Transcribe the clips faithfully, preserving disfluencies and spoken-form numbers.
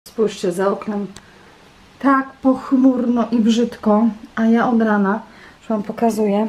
Spójrzcie, za oknem tak pochmurno i brzydko, a ja od rana, już Wam pokazuję,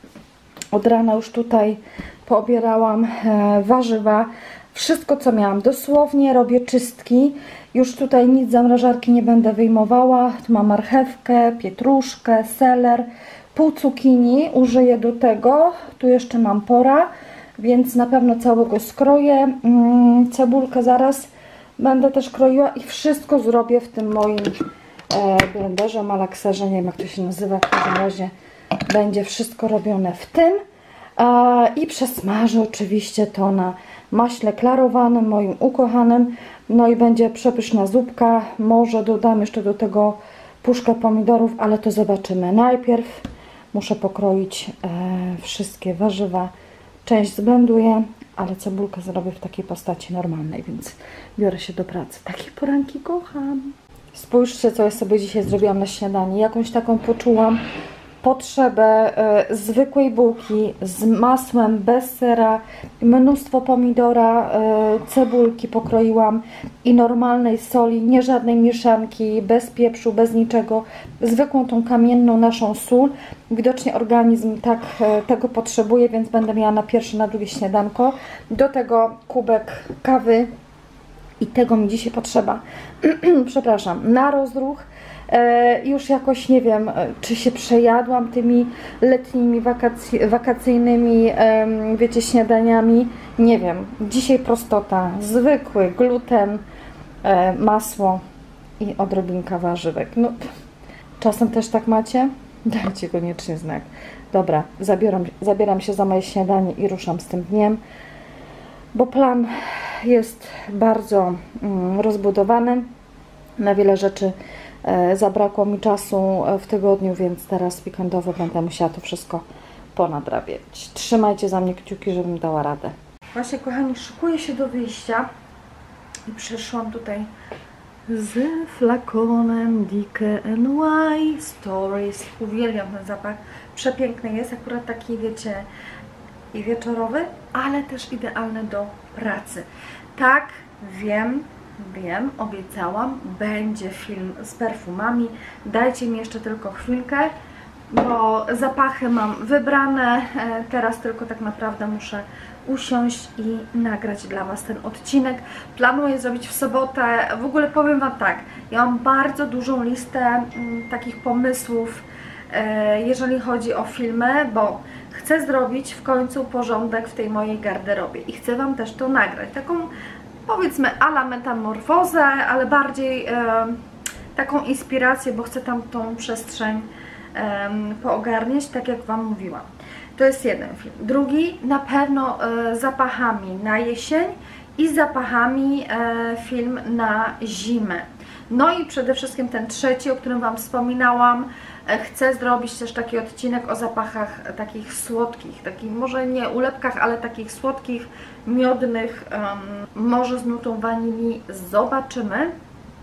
od rana już tutaj poobierałam e, warzywa, wszystko co miałam, dosłownie robię czystki, już tutaj nic z zamrażarki nie będę wyjmowała, tu mam marchewkę, pietruszkę, seler, pół cukinii, użyję do tego, tu jeszcze mam pora, więc na pewno całego skroję, mm, cebulkę zaraz będę też kroiła i wszystko zrobię w tym moim e, blenderze, malakserze, nie wiem jak to się nazywa, w każdym razie będzie wszystko robione w tym e, i przesmażę oczywiście to na maśle klarowanym, moim ukochanym, no i będzie przepyszna zupka, może dodam jeszcze do tego puszkę pomidorów, ale to zobaczymy. Najpierw muszę pokroić e, wszystkie warzywa, część zblenduję, ale cebulkę zrobię w takiej postaci normalnej, więc biorę się do pracy. Takie poranki kocham. Spójrzcie, co ja sobie dzisiaj zrobiłam na śniadanie. Jakąś taką poczułam potrzebę y, zwykłej bułki z masłem, bez sera, mnóstwo pomidora, y, cebulki pokroiłam i normalnej soli, nie żadnej mieszanki, bez pieprzu, bez niczego. Zwykłą tą kamienną naszą sól. Widocznie organizm tak y, tego potrzebuje, więc będę miała na pierwsze, na drugie śniadanko. Do tego kubek kawy i tego mi dzisiaj potrzeba. Przepraszam, na rozruch. E, już jakoś nie wiem, czy się przejadłam tymi letnimi wakac- wakacyjnymi, e, wiecie, śniadaniami. Nie wiem. Dzisiaj prostota, zwykły gluten, e, masło i odrobinka warzywek. No, czasem też tak macie? Dajcie koniecznie znak. Dobra, zabieram, zabieram się za moje śniadanie i ruszam z tym dniem, bo plan jest bardzo mm, rozbudowany. Na wiele rzeczy e, zabrakło mi czasu w tygodniu, więc teraz weekendowo będę musiała to wszystko ponadrabiać. Trzymajcie za mnie kciuki, żebym dała radę. Właśnie, kochani, szykuję się do wyjścia i przyszłam tutaj z flakonem D K N Y Stories. Uwielbiam ten zapach. Przepiękny jest, akurat taki, wiecie, i wieczorowy, ale też idealny do pracy. Tak, wiem, wiem, obiecałam, będzie film z perfumami. Dajcie mi jeszcze tylko chwilkę, bo zapachy mam wybrane. Teraz tylko tak naprawdę muszę usiąść i nagrać dla Was ten odcinek. Planuję zrobić w sobotę. W ogóle powiem Wam tak, ja mam bardzo dużą listę m, takich pomysłów, e, jeżeli chodzi o filmy, bo chcę zrobić w końcu porządek w tej mojej garderobie i chcę Wam też to nagrać. Taką, powiedzmy, a la metamorfozę, ale bardziej e, taką inspirację, bo chcę tam tą przestrzeń e, poogarniać, tak jak Wam mówiłam. To jest jeden film. Drugi na pewno e, zapachami na jesień i zapachami e, film na zimę. No i przede wszystkim ten trzeci, o którym Wam wspominałam, e, chcę zrobić też taki odcinek o zapachach e, takich słodkich, takich może nie ulepkach, ale takich słodkich, miodnych, um, może z nutą wanilii. Zobaczymy.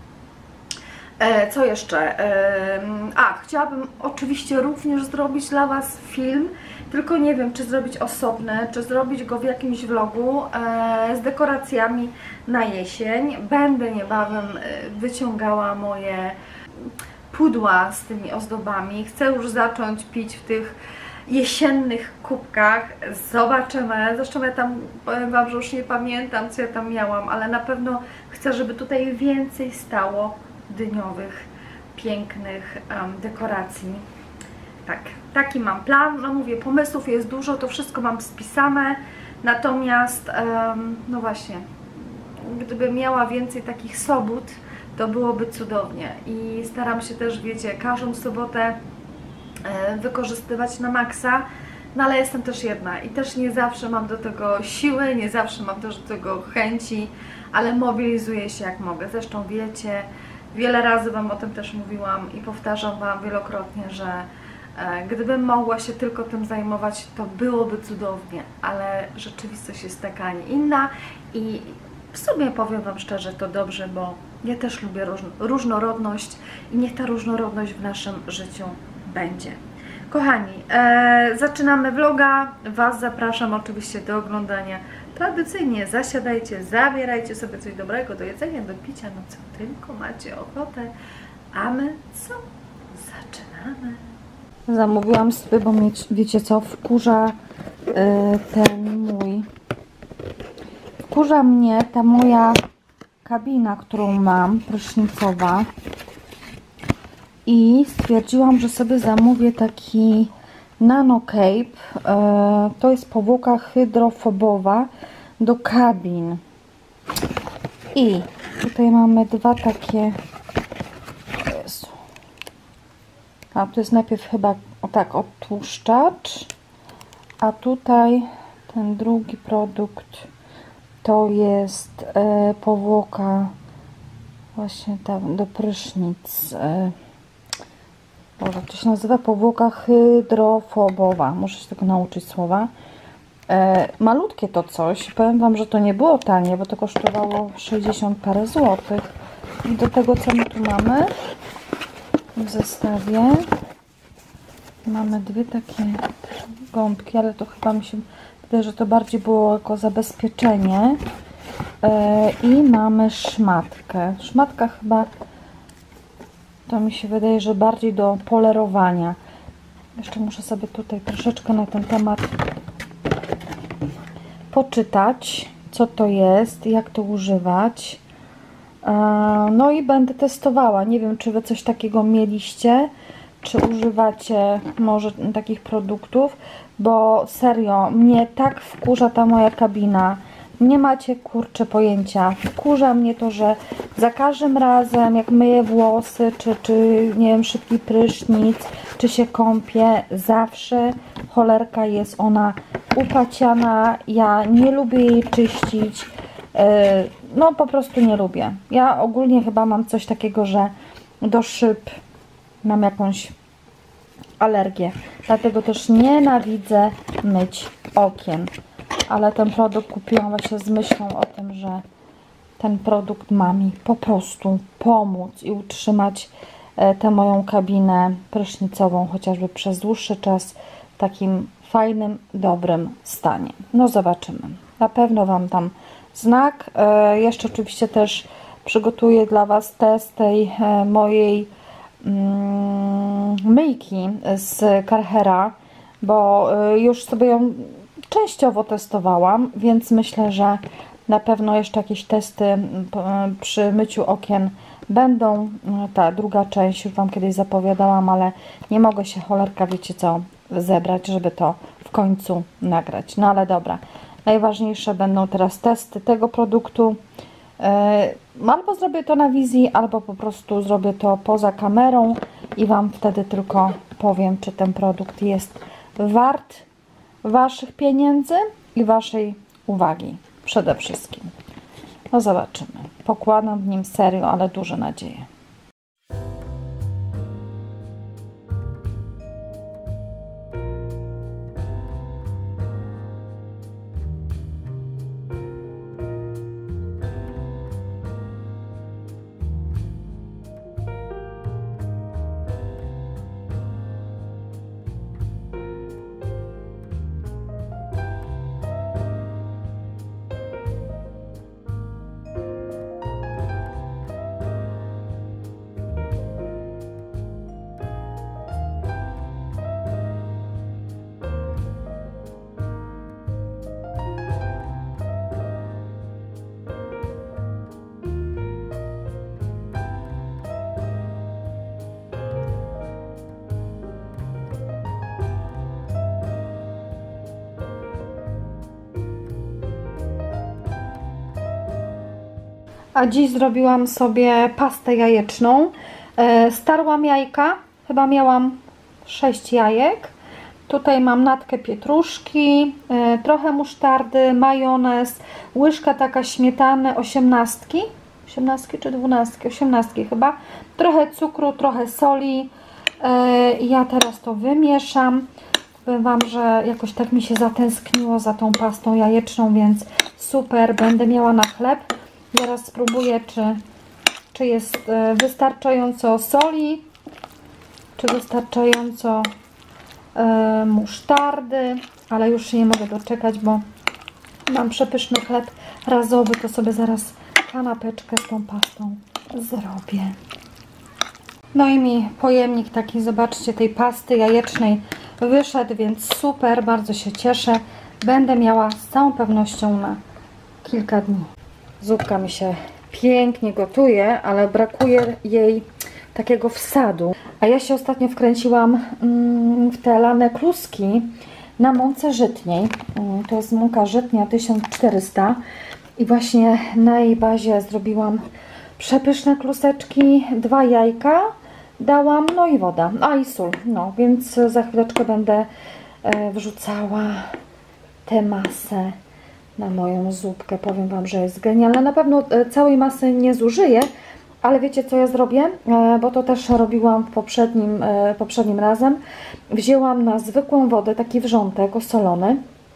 E, co jeszcze? E, a, chciałabym oczywiście również zrobić dla Was film, tylko nie wiem, czy zrobić osobny, czy zrobić go w jakimś vlogu e, z dekoracjami na jesień. Będę niebawem wyciągała moje pudła z tymi ozdobami. Chcę już zacząć pić w tych jesiennych kubkach. Zobaczymy. Zresztą ja tam, powiem Wam, że już nie pamiętam, co ja tam miałam, ale na pewno chcę, żeby tutaj więcej stało dyniowych, pięknych um, dekoracji. Tak, taki mam plan. No mówię, pomysłów jest dużo, to wszystko mam spisane, natomiast um, no właśnie, gdybym miała więcej takich sobót, to byłoby cudownie i staram się też, wiecie, każdą sobotę e, wykorzystywać na maksa, no ale jestem też jedna i też nie zawsze mam do tego siły, nie zawsze mam też do tego chęci, ale mobilizuję się jak mogę. Zresztą wiecie, wiele razy Wam o tym też mówiłam i powtarzam Wam wielokrotnie, że e, gdybym mogła się tylko tym zajmować, to byłoby cudownie, ale rzeczywistość jest taka, a nie inna i w sumie powiem Wam szczerze, to dobrze, bo ja też lubię róż, różnorodność i niech ta różnorodność w naszym życiu będzie. Kochani, e, zaczynamy vloga. Was zapraszam oczywiście do oglądania. Tradycyjnie zasiadajcie, zabierajcie sobie coś dobrego do jedzenia, do picia, no co tylko macie ochotę. A my co? Zaczynamy. Zamówiłam sobie, bo mieć, wiecie co, wkurza y, ten mój... Wkurza mnie ta moja kabina, którą mam, prysznicowa. I stwierdziłam, że sobie zamówię taki Nano Cape. E, to jest powłoka hydrofobowa do kabin. I tutaj mamy dwa takie... Jezu. A to jest najpierw chyba o tak, odtłuszczacz. A tutaj ten drugi produkt to jest e, powłoka właśnie tam do prysznic. E, Boże, to się nazywa powłoka hydrofobowa. Muszę się tego nauczyć słowa. E, malutkie to coś. Powiem Wam, że to nie było tanie, bo to kosztowało sześćdziesiąt parę złotych. I do tego, co my tu mamy w zestawie, mamy dwie takie gąbki, ale to chyba mi się wydaje, że to bardziej było jako zabezpieczenie. E, I mamy szmatkę. Szmatka chyba... To mi się wydaje, że bardziej do polerowania. Jeszcze muszę sobie tutaj troszeczkę na ten temat poczytać, co to jest, jak to używać. No i będę testowała. Nie wiem, czy Wy coś takiego mieliście, czy używacie może takich produktów, bo serio, mnie tak wkurza ta moja kabina. Nie macie, kurczę, pojęcia. Wkurza mnie to, że za każdym razem, jak myję włosy, czy, czy nie wiem, szybki prysznic, czy się kąpię, zawsze cholerka jest ona upaciana. Ja nie lubię jej czyścić. No, po prostu nie lubię. Ja ogólnie chyba mam coś takiego, że do szyb mam jakąś alergię. Dlatego też nienawidzę myć okien. Ale ten produkt kupiłam właśnie z myślą o tym, że ten produkt ma mi po prostu pomóc i utrzymać tę moją kabinę prysznicową chociażby przez dłuższy czas w takim fajnym, dobrym stanie. No zobaczymy. Na pewno Wam dam znak. Jeszcze oczywiście też przygotuję dla Was test tej mojej myjki z Karchera, bo już sobie ją częściowo testowałam, więc myślę, że na pewno jeszcze jakieś testy przy myciu okien będą. Ta druga część już Wam kiedyś zapowiadałam, ale nie mogę się, cholerka, wiecie co, zebrać, żeby to w końcu nagrać. No ale dobra, najważniejsze będą teraz testy tego produktu. Albo zrobię to na wizji, albo po prostu zrobię to poza kamerą i Wam wtedy tylko powiem, czy ten produkt jest wart Waszych pieniędzy i Waszej uwagi przede wszystkim. No zobaczymy. Pokładam w nim serio, ale duże nadzieje. A dziś zrobiłam sobie pastę jajeczną. Starłam jajka, chyba miałam sześć jajek. Tutaj mam natkę pietruszki, trochę musztardy, majonez, łyżka taka śmietany, osiemnastki, osiemnastki czy dwunastki, osiemnastki chyba, trochę cukru, trochę soli. Ja teraz to wymieszam. Powiem Wam, że jakoś tak mi się zatęskniło za tą pastą jajeczną, więc super, będę miała na chleb. Zaraz spróbuję, czy, czy jest wystarczająco soli, czy wystarczająco e, musztardy, ale już się nie mogę doczekać, bo mam przepyszny chleb razowy, to sobie zaraz kanapeczkę z tą pastą zrobię. No i mi pojemnik taki, zobaczcie, tej pasty jajecznej wyszedł, więc super, bardzo się cieszę. Będę miała z całą pewnością na kilka dni. Zupka mi się pięknie gotuje, ale brakuje jej takiego wsadu. A ja się ostatnio wkręciłam mm, w te lane kluski na mące żytniej. Mm, to jest mąka żytnia tysiąc czterysta i właśnie na jej bazie zrobiłam przepyszne kluseczki, dwa jajka dałam, no i woda, a i sól. No, więc za chwileczkę będę e, wrzucała tę masę na moją zupkę. Powiem Wam, że jest genialna. Na pewno całej masy nie zużyję, ale wiecie, co ja zrobię? Bo to też robiłam w poprzednim, poprzednim razem. Wzięłam na zwykłą wodę taki wrzątek osolony,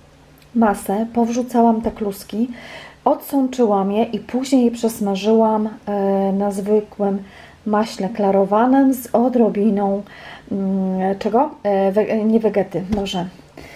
masę, powrzucałam te kluski, odsączyłam je i później je przesmażyłam na zwykłym maśle klarowanym z odrobiną czego? Nie wegety, może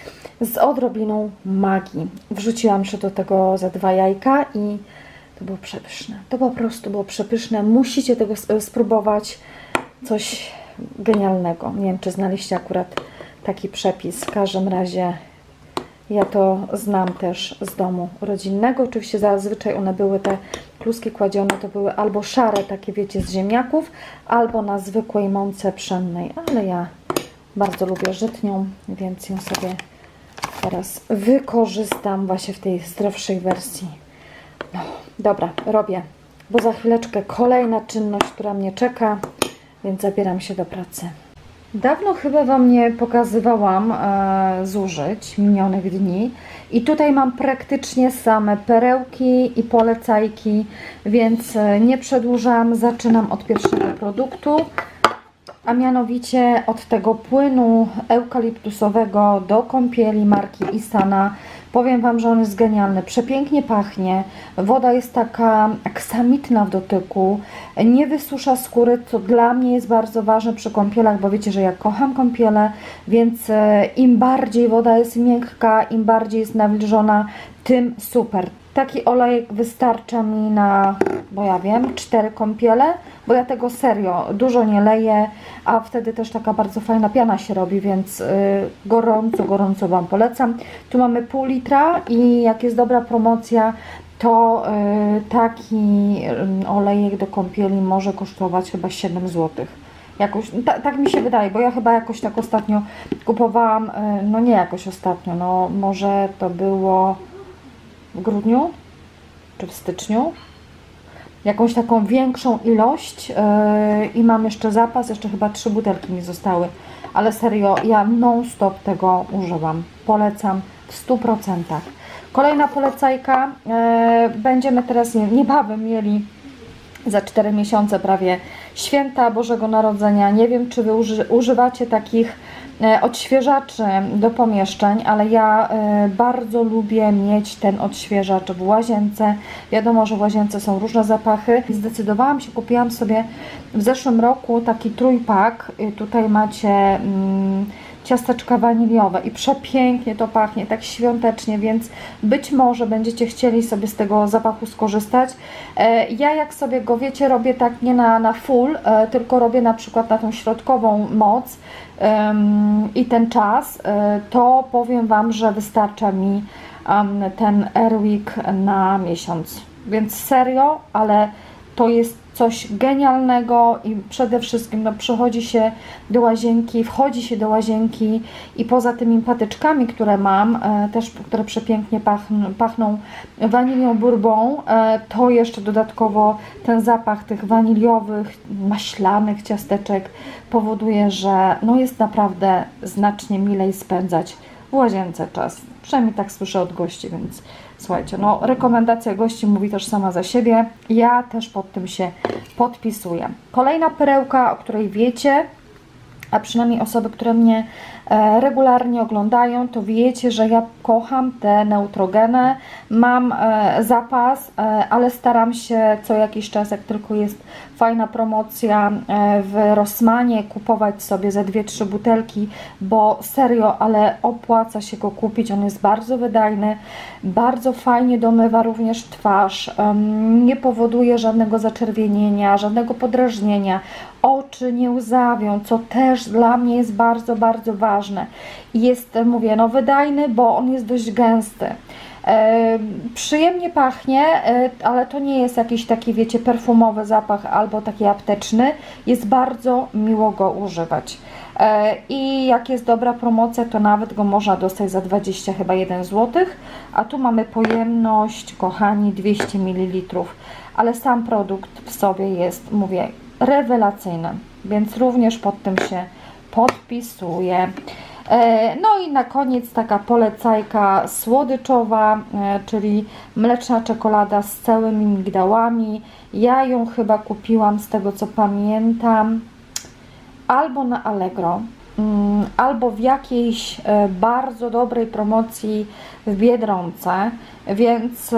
z odrobiną magii. Wrzuciłam jeszcze do tego za dwa jajka i to było przepyszne. To po prostu było przepyszne. Musicie tego spróbować. Coś genialnego. Nie wiem, czy znaliście akurat taki przepis. W każdym razie ja to znam też z domu rodzinnego. Oczywiście zazwyczaj one były, te kluski kładzione, to były albo szare, takie wiecie, z ziemniaków, albo na zwykłej mące pszennej. Ale ja bardzo lubię żytnią, więc ją sobie teraz wykorzystam właśnie w tej zdrowszej wersji. No, dobra, robię, bo za chwileczkę kolejna czynność, która mnie czeka, więc zabieram się do pracy. Dawno chyba Wam nie pokazywałam e, zużyć minionych dni i tutaj mam praktycznie same perełki i polecajki, więc e, nie przedłużam, zaczynam od pierwszego produktu, a mianowicie od tego płynu eukaliptusowego do kąpieli marki Isana. Powiem Wam, że on jest genialny, przepięknie pachnie, woda jest taka aksamitna w dotyku, nie wysusza skóry, co dla mnie jest bardzo ważne przy kąpielach, bo wiecie, że ja kocham kąpiele, więc im bardziej woda jest miękka, im bardziej jest nawilżona, tym super. Taki olejek wystarcza mi na, bo ja wiem, cztery kąpiele, bo ja tego serio dużo nie leję, a wtedy też taka bardzo fajna piana się robi, więc yy, gorąco, gorąco Wam polecam. Tu mamy pół litra i jak jest dobra promocja, to yy, taki yy, olejek do kąpieli może kosztować chyba siedem złotych. Jakoś, ta, tak mi się wydaje, bo ja chyba jakoś tak ostatnio kupowałam, yy, no nie jakoś ostatnio, no może to było w grudniu czy w styczniu, jakąś taką większą ilość yy, i mam jeszcze zapas, jeszcze chyba trzy butelki mi zostały, ale serio, ja non stop tego używam, polecam w stu procentach. Kolejna polecajka, yy, będziemy teraz nie, niebawem mieli za cztery miesiące prawie święta Bożego Narodzenia. Nie wiem, czy Wy uży, używacie takich e, odświeżaczy do pomieszczeń, ale ja e, bardzo lubię mieć ten odświeżacz w łazience. Wiadomo, że w łazience są różne zapachy. Zdecydowałam się, kupiłam sobie w zeszłym roku taki trójpak. I tutaj macie mm, ciasteczka waniliowe i przepięknie to pachnie, tak świątecznie, więc być może będziecie chcieli sobie z tego zapachu skorzystać. Ja jak sobie go, wiecie, robię tak nie na, na full, tylko robię na przykład na tą środkową moc um, i ten czas, to powiem Wam, że wystarcza mi um, ten Airwick na miesiąc. Więc serio, ale to jest coś genialnego i przede wszystkim no, przychodzi się do łazienki, wchodzi się do łazienki i poza tymi patyczkami, które mam, e, też które przepięknie pachną, pachną wanilią bourbon, e, to jeszcze dodatkowo ten zapach tych waniliowych, maślanych ciasteczek powoduje, że no, jest naprawdę znacznie milej spędzać w łazience czas. Przynajmniej tak słyszę od gości, więc słuchajcie, no rekomendacja gości mówi też sama za siebie. Ja też pod tym się podpisuję. Kolejna perełka, o której wiecie, a przynajmniej osoby, które mnie e, regularnie oglądają, to wiecie, że ja kocham te Neutrogeny. Mam e, zapas, e, ale staram się co jakiś czas, jak tylko jest fajna promocja e, w Rossmanie, kupować sobie ze dwie, trzy butelki, bo serio, ale opłaca się go kupić. On jest bardzo wydajny, bardzo fajnie domywa również twarz, um, nie powoduje żadnego zaczerwienienia, żadnego podrażnienia, oczy nie łzawią, co też dla mnie jest bardzo, bardzo ważne. Jest, mówię, no wydajny, bo on jest dość gęsty. E, przyjemnie pachnie, e, ale to nie jest jakiś taki, wiecie, perfumowy zapach albo taki apteczny. Jest bardzo miło go używać. E, I jak jest dobra promocja, to nawet go można dostać za dwadzieścia chyba jeden złotych, a tu mamy pojemność, kochani, dwieście mililitrów, ale sam produkt w sobie jest, mówię, rewelacyjny, więc również pod tym się podpisuję. No i na koniec taka polecajka słodyczowa, czyli mleczna czekolada z całymi migdałami. Ja ją chyba kupiłam, z tego co pamiętam, albo na Allegro, albo w jakiejś bardzo dobrej promocji w Biedronce, więc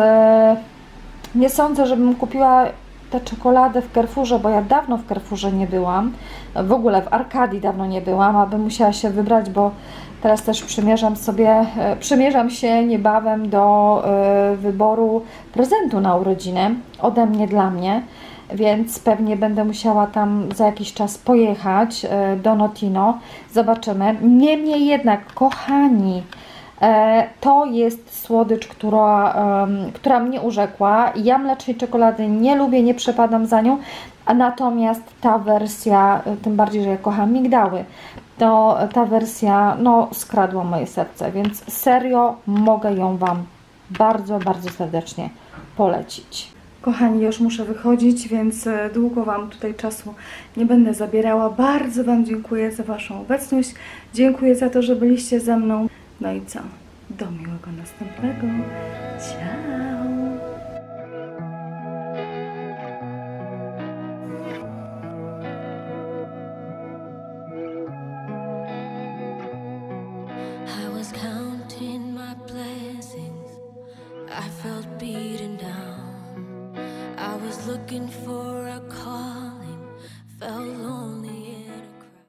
nie sądzę, żebym kupiła tę czekoladę w Carrefourze, bo ja dawno w Carrefourze nie byłam, w ogóle w Arkadii dawno nie byłam, abym musiała się wybrać, bo teraz też przymierzam sobie, przymierzam się niebawem do y, wyboru prezentu na urodziny ode mnie dla mnie, więc pewnie będę musiała tam za jakiś czas pojechać y, do Notino, zobaczymy. Niemniej jednak, kochani, to jest słodycz, która, um, która mnie urzekła. Ja mlecznej czekolady nie lubię, nie przepadam za nią, a natomiast ta wersja, tym bardziej, że ja kocham migdały, to ta wersja, no, skradła moje serce, więc serio mogę ją Wam bardzo, bardzo serdecznie polecić. Kochani, już muszę wychodzić, więc długo Wam tutaj czasu nie będę zabierała. Bardzo Wam dziękuję za Waszą obecność. Dziękuję za to, że byliście ze mną. No i co? Do miłego następnego. Ciao! I was counting my blessings. I felt beaten down. I was looking for a calling. Felt lonely.